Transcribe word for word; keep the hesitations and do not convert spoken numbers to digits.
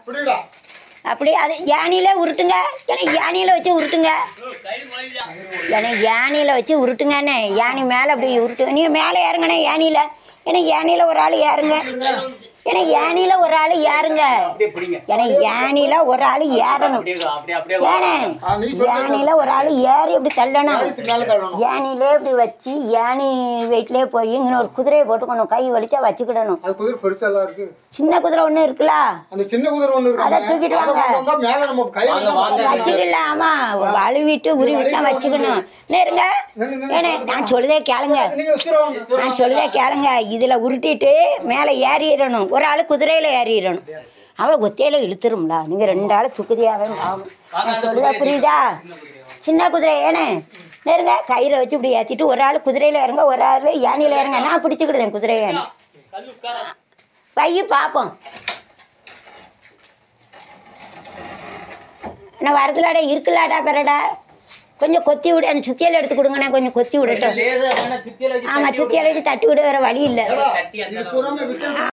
அப்படி அது யானையில உருட்டுங்க. ஏன்னா யானையில வச்சு உருட்டுங்க. ஏன்னா யானையில வச்சு உருட்டுங்கண்ணே. யானை மேலே அப்படி உருட்டுங்க. நீங்கள் மேலே ஏறுங்கண்ணே யானையில். ஏன்னா யானையில் ஒரு ஆள் ஏறுங்க. ஏன்னா யானையில் ஒரு ஆள் ஏறுங்க. ஏன்னா யானையில் ஒரு ஆள் ஏறணும். ஏன்னா யானையில் ஒரு ஆள் ஏறி இப்படி தள்ளணும். யானையிலே இப்படி வச்சு யானை வெயிட்லேயே போய் இங்கே ஒரு குதிரையை போட்டுக்கணும். கை வலிச்சா வச்சுக்கிடணும். சின்ன குதிரை ஒன்று இருக்குல்ல, அதை தூக்கிட்டு வாங்க வச்சுக்கலாம். ஆமாம், வழுவிட்டு உருவிட்டுலாம் வச்சுக்கணும். நேருங்க. ஏன்னா நான் சொல்லுதே கேளுங்க. நான் சொல்லுதே கேளுங்க. இதில் உருட்டிட்டு மேலே ஏறிடணும். ஒரு ஆள் குதிரையில் ஏறிடணும். அவன் ஒத்தையில் இழுத்துரும்ல. நீங்கள் ரெண்டு ஆள் துக்குதியாவே ஆகும். சொல்லுதா புரியுதா? சின்ன குதிரை ஏனே நேருங்க. கயிறை வச்சு இப்படி ஏற்றிட்டு ஒரு ஆள் குதிரையில் இறங்க, ஒரு ஆள் யானையில் இறங்க. நான் பிடிச்சிக்கிடுதேன் குதிரை யானை. பைய பார்ப்போம். நான் வரதுலாடா இருக்குல்லாடா பெறடா. கொஞ்சம் கொத்தி விடு. அந்த சுத்தியால் எடுத்து கொடுங்கண்ணே. கொஞ்சம் கொத்தி விடட்டும். ஆமாம், சுத்தியால் வச்சு தட்டி விட வேறு வழி இல்லை.